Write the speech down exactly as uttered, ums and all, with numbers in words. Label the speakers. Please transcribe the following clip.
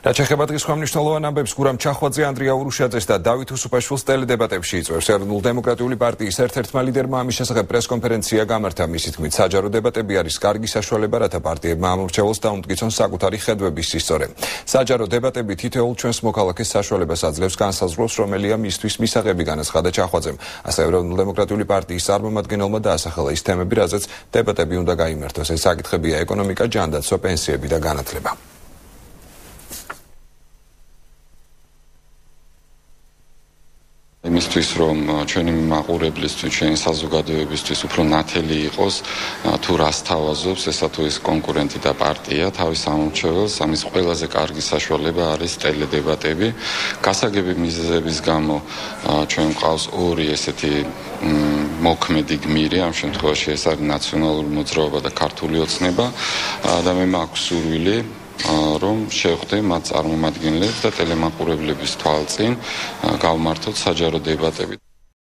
Speaker 1: რაც ეხება დღის მნიშვნელოვან ამბებს, გურამ ჩახვაძე, ანდრია ურუშაძეს და დავით უსუპაშვილს ტელედებატებში იწვევს. ეროვნულ დემოკრატიული პარტიის ერთ-ერთმა ლიდერმა ამის შესახებ პრესკონფერენცია გამართა. მისი თქმით, საჯარო დებატები არის კარგი საშუალება, რათა პარტიებმა ამორჩეულს დაუმტკიცონ საკუთარი ხედვების სისწორე. საჯარო დებატები თითოეულ ჩვენს მოქალაქეს საშუალებას აძლევს განსაზღვროს, რომელია მისთვის მისაღები, განაცხადა ჩახვაძემ. ასე ეროვნულ დემოკრატიული პარტიის წარმომადგენელმა დაასახელა ის თემები, რაზეც დებატები უნდა გაიმართოს. ეს საკითხებია ეკონომიკა, ჯანდაცვა, პენსიები და განათლება.
Speaker 2: იმისთვის, რომ ჩვენი მაყურებლისთვის, ჩვენი საზოგადოებისთვის უფრო ნათელი იყოს, თუ რას თავაზობს ესა თუ ეს კონკურენტი და პარტია თავის ამორჩეველს, ამის ყველაზე კარგი საშუალება არის ტელედებატები. გასაგები მიზეზების გამო ჩვენ მყავს ორი ესეთი მოქმედი გმირი, ამ შემთხვევაში ეს არის ნაციონალური მოძრაობა და ქართული ოცნება და მე მაქვს სურვილი რომ შევხვდე მათ წარმომადგენლებს და ტელემაყურებლების თვალწინ გავმართოთ საჯარო დებატები.